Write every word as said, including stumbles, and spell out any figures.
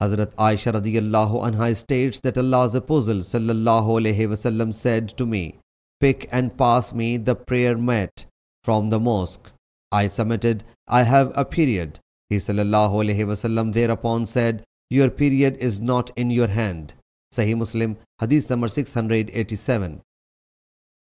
Hazrat Aisha radiyallahu anha states that Allah's Apostle sallallahu alaihi wasallam said to me, "Pick and pass me the prayer mat from the mosque." I submitted, "I have a period." He sallallahu alaihi wasallam thereupon said, "Your period is not in your hand." Sahih Muslim Hadith number six hundred eighty-seven.